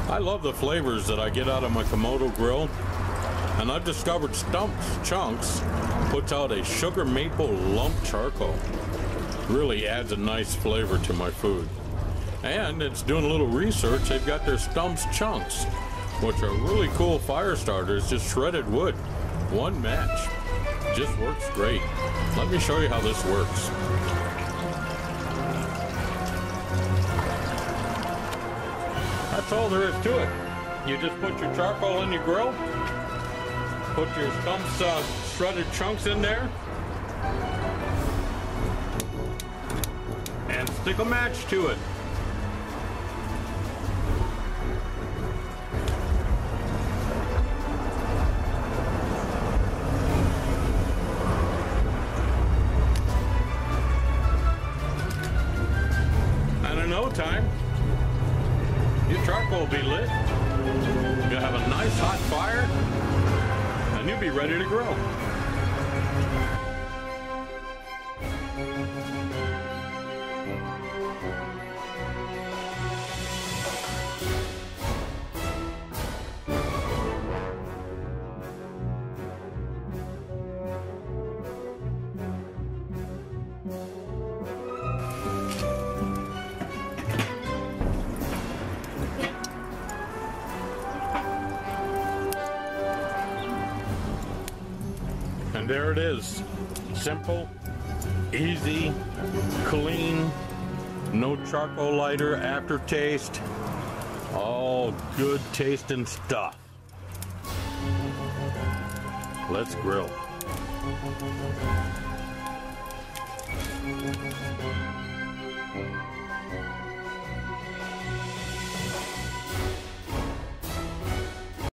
I love the flavors that I get out of my Komodo grill, and I've discovered Stump's Chunks puts out a sugar maple lump charcoal. Really adds a nice flavor to my food. And it's doing a little research. They've got their Stump's Chunks, which are really cool fire starters, just shredded wood. One match. Just works great. Let me show you how this works. That's all there is to it. You just put your charcoal in your grill, put your Stump's shredded chunks in there, and stick a match to it. And in no time, your charcoal will be lit. You'll have a nice hot fire, and you'll be ready to grill. And there it is. Simple, easy, clean, no charcoal lighter aftertaste. All good tasting stuff. Let's grill.